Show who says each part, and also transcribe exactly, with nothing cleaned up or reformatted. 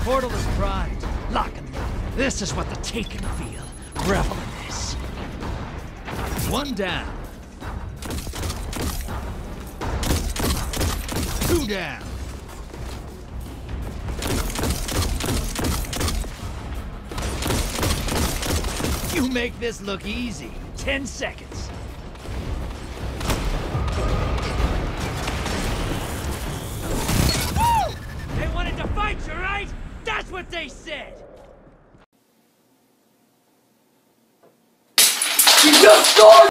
Speaker 1: portal is primed. Lock and load. This is what the taken feel. Revel in this. One down. Two down. You make this look easy. Ten seconds. Woo! They wanted to fight you, right? That's what they said!
Speaker 2: You just started!